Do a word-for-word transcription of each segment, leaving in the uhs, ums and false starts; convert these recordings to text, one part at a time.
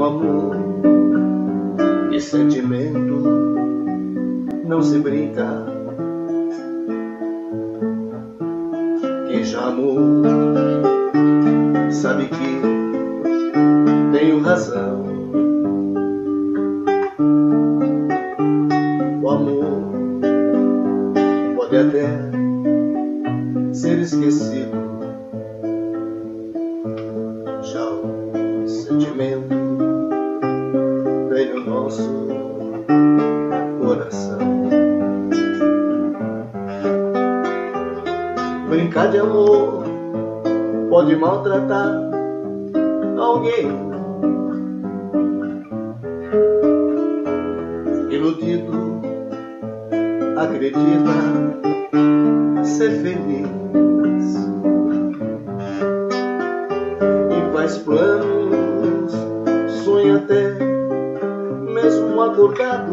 amor e sentimento não se brinca. Quem já amou sabe que tenho razão. O amor pode até ser esquecido, já o sentimento vem no nosso coração. Brincar de amor pode maltratar alguém. Iludido acredita ser feliz e faz planos, sonha até mesmo acordado,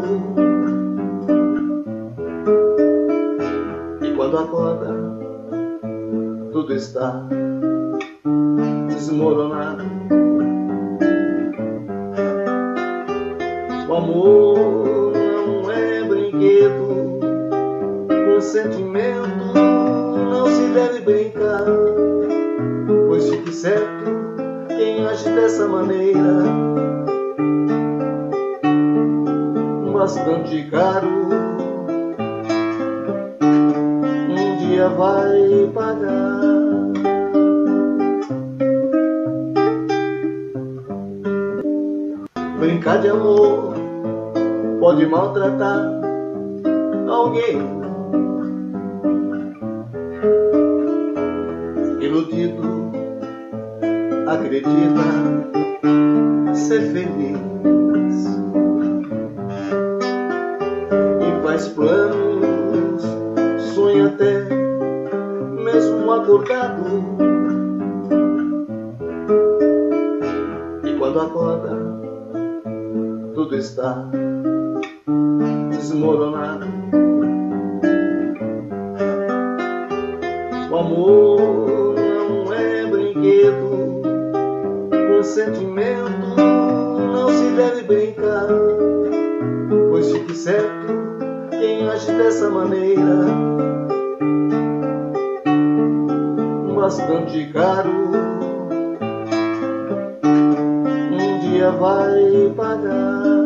e quando acorda tudo está desmoronado. O amor não é brinquedo, com sentimento não se deve brincar, pois fique certo, quem age dessa maneira bastante caro um dia vai pagar. Brincar de amor pode maltratar alguém. Iludido acredita ser feliz e faz planos, sonha até mesmo acordado, e quando acorda tudo está desmoronado. O amor não é brinquedo, com sentimento não se deve brincar, pois fique certo, quem age dessa maneira bastante caro um dia vai pagar.